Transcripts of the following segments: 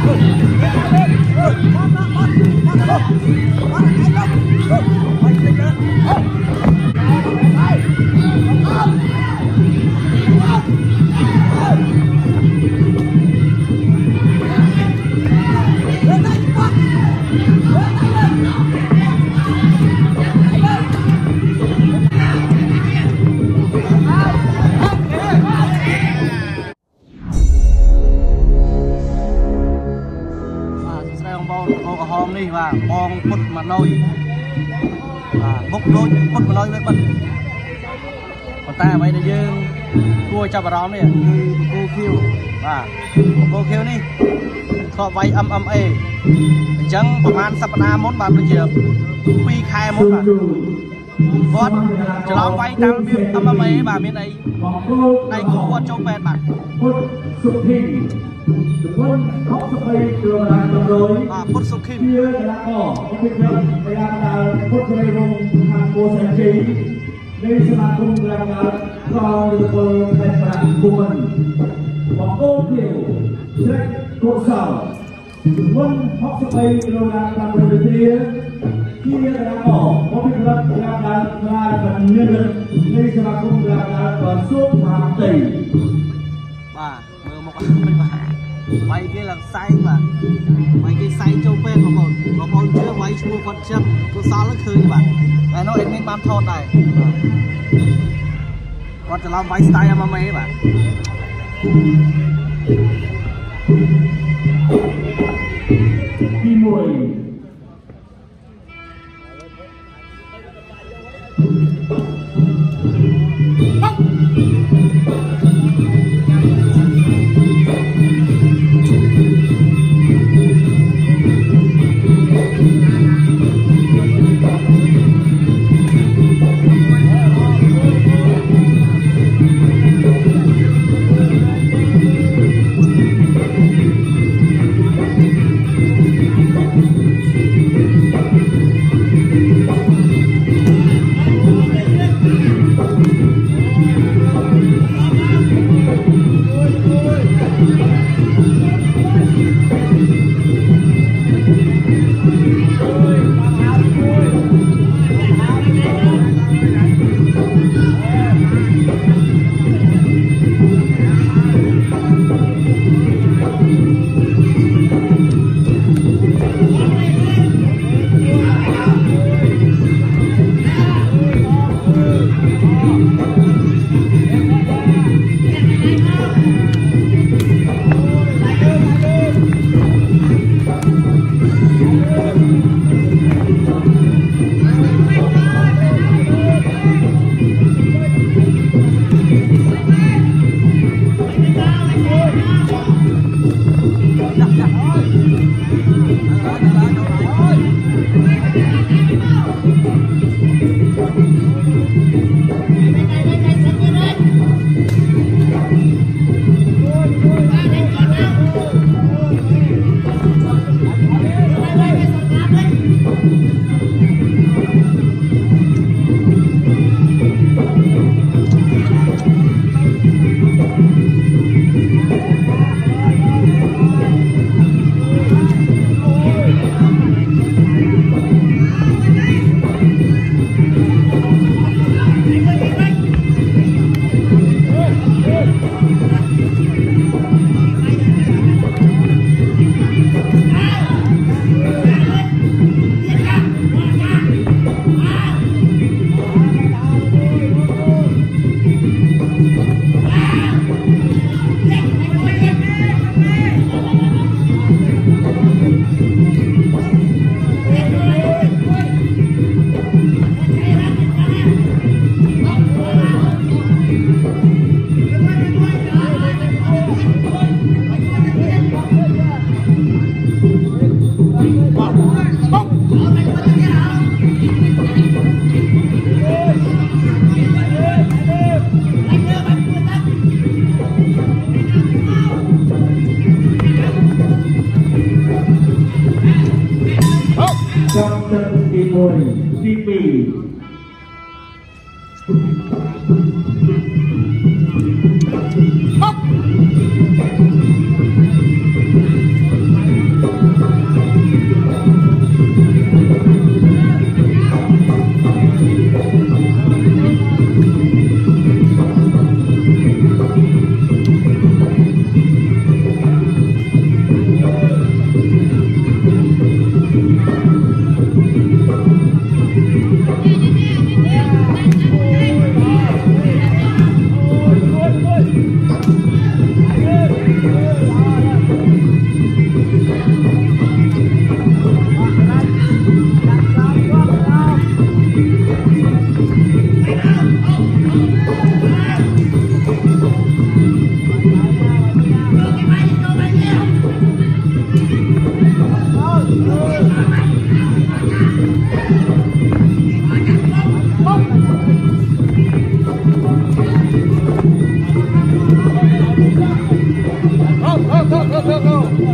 và bong bút mà nôi bút đôi bút mà nôi với bút còn ta vậy là dương cua cho bà róm này cô kêu và cô kêu đi thọ vay âm ê chẳngประมาณสัปดาห์มดบาทเดียวปีคายมดบาทก็จะลองไว้ตามระเบียบâm ê bà miền đây đây cũng quân châu bẹt bạc quân khóc sập bay trường là đồng đội quân sục kim kia là cỏ có việc làm phải làm là quân cây rồng hàng cô sản trí đây sẽ là cùng làm cho được thành bạn của mình và cô thiểu sẽ cô sở quân khóc sập bay trường là đồng đội kia là cỏ có việc làm là phần nhân lực đây sẽ là cùng làm và số hàng tỷ mưa một vay cái là say mà vay cái say châu phe của một chưa vay mua con chân tôi sao nó khơi các bạn cái nó em nên bán thon này conจะลองvay style mà mấy bạn đi mùi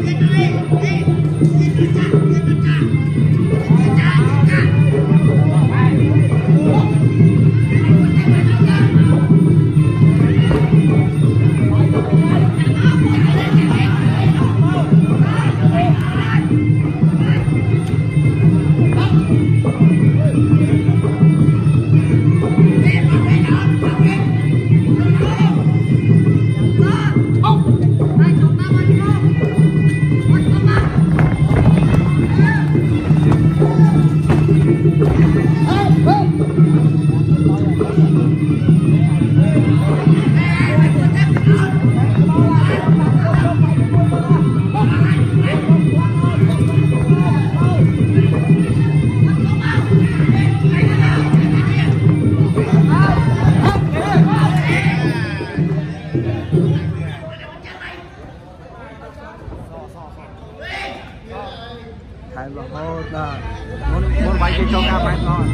Thầy bảo hô là muốn bay cho ca bay thôi.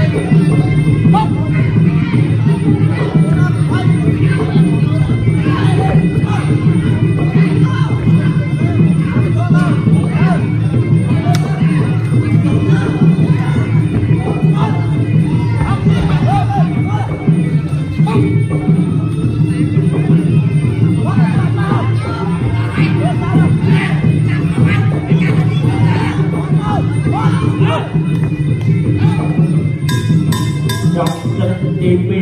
Trong trận EP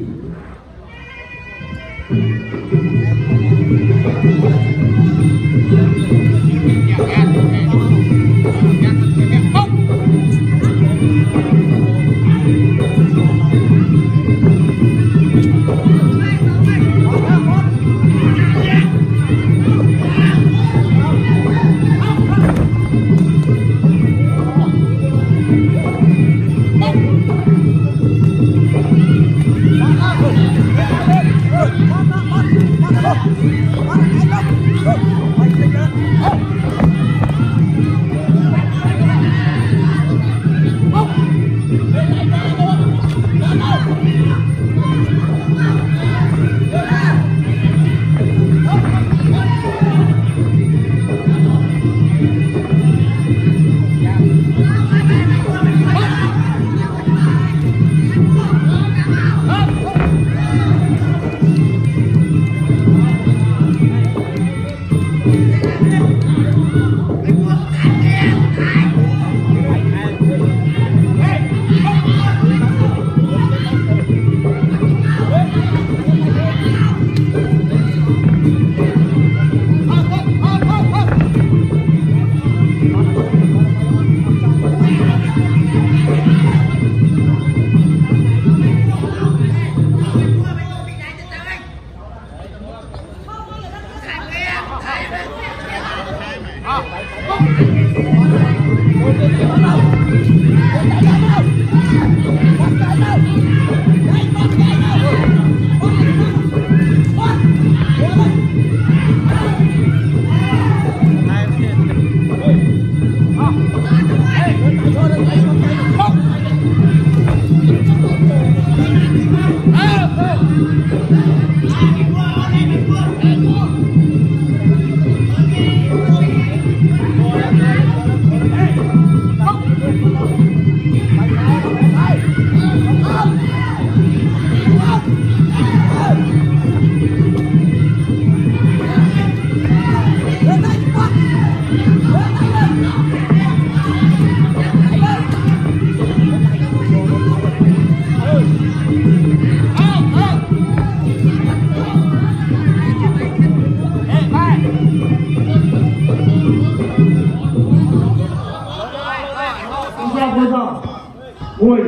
Ui,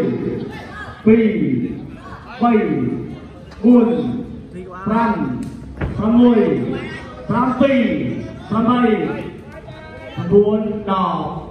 Pì, Pầy, Buồn, Pran, Pramui, Prampi, Pramay, Buồn Đỏ.